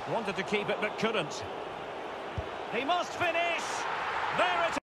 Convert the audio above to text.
Wanted to keep it but couldn't. He must finish. There it is.